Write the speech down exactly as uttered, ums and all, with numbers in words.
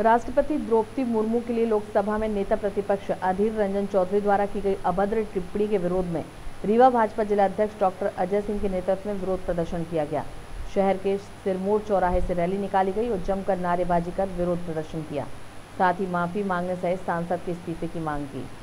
राष्ट्रपति द्रौपदी मुर्मू के लिए लोकसभा में नेता प्रतिपक्ष अधीर रंजन चौधरी द्वारा की गई अभद्र टिप्पणी के विरोध में रीवा भाजपा जिलाध्यक्ष डॉक्टर अजय सिंह के नेतृत्व में विरोध प्रदर्शन किया गया। शहर के सिरमौर चौराहे से रैली निकाली गई और जमकर नारेबाजी कर विरोध प्रदर्शन किया। साथ ही माफी मांगने सहित सांसद के इस्तीफे की मांग की।